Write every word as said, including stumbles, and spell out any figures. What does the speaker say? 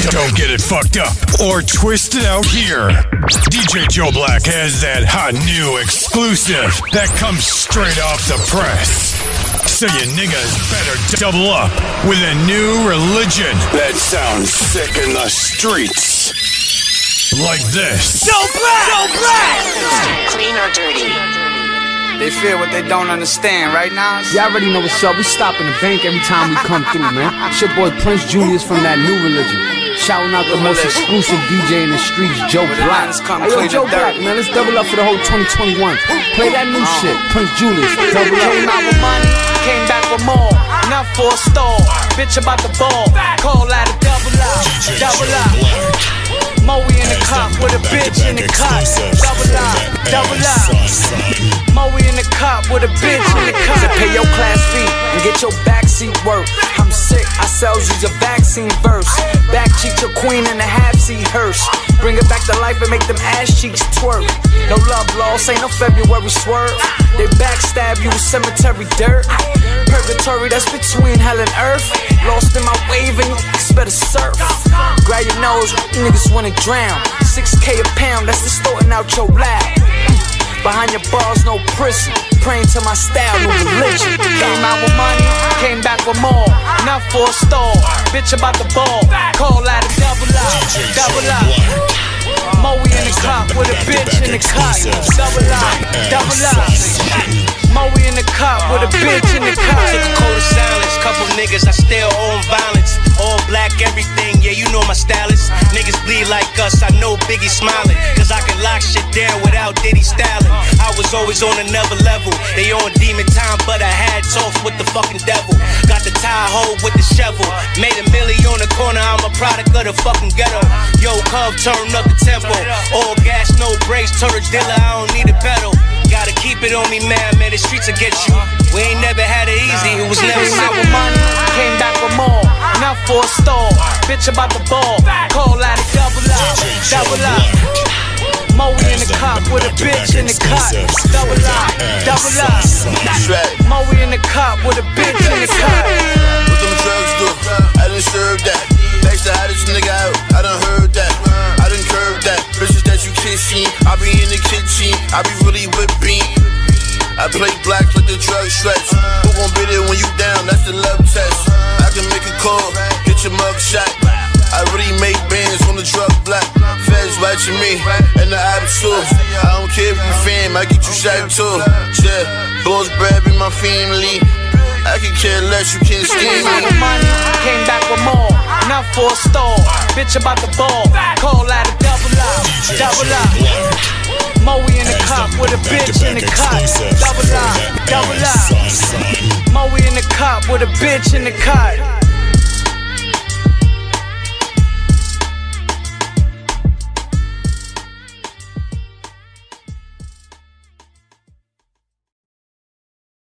Don't get it fucked up or twisted out here. D J Joe Black has that hot new exclusive that comes straight off the press. So you niggas better double up with a new religion that sounds sick in the streets. Like this. Joe Black! Joe Black! Clean or dirty? They feel what they don't understand, right now? Y'all already know what's up. We stop in the bank every time we come through, man. It's your boy Prince Julius from that new religion. Shouting out the most exclusive D J in the streets, Joe Black. Hey, yo, Joe Black, man, let's double up for the whole twenty twenty-one. Play that new shit, Prince Julius. Double up. Came out with money, came back with more. Not for a stall, bitch about the ball. Call out a double up, double up. Moe in the cop with a bitch in the cot. Double up, double up. Moe in the cop with a bitch in the cot. To pay your class fee and get your backseat work. I'm sick, I sells you a vaccine verse. Back cheek your queen in a half seat hearse. Bring it back to life and make them ass cheeks twerk. No love loss, ain't no February swerve. They backstab you with cemetery dirt. Purgatory, that's between hell and earth. Lost in my wave and you better surf. Grab your nose, niggas wanna drown. six K a pound, that's distorting out your lab. Behind your bars, no prison. Praying to my style, no religion. Came out with money, came back with more. Not for a stall, bitch about the ball. Call out a double up, double up. Moe in the cop with a bitch in the cot. Double up, double up. Moe in the cop with a bitch in the cot. Took a cold of silence, couple niggas, I still own violence. All black, everything, yeah, you know my stylist. Niggas bleed like us, I know Biggie smiling. Cause I can lock shit down without Diddy styling. I was always on another level. They on demon time, but I had talks with the fucking devil. Got the tie hole with the shovel. Made a milli on the corner, I'm a product of the fucking ghetto. Yo, Cub, turn up the tempo. All gas, no brakes, turret dealer, I don't need a pedal. Gotta keep it on me, man, man, the streets will get you. We ain't never had it easy, it was never Came out simple. with money, came back with more. Not for a stall, bitch about the ball. Call out a double up, double up. Moe in the cop with a bitch in the cot. Double up, double up. Moe in the cop with a bitch in the cot. What them drugs do? I done served that. Thanks to how this nigga out, I done heard that. I done curved that. Bitches that you kissing, I be in the kitchen, I be really whipping. I play black like the drug stretch. Who gon' be there when you down? That's the love test. I can make a call, get your mug shot. I really make bands on the drug block. Feds watching me, and the ops too. I don't care if you fame, I get you shot too. Yeah, boys Brad be my family. I can care less, you can't steal Came out me. with money, came back with more. Not for a stall, bitch about the ball. Call out a double up, double up. Moe in the cop with a bitch in the cot. Double up, double up. Moe in the cop with a bitch in the cot.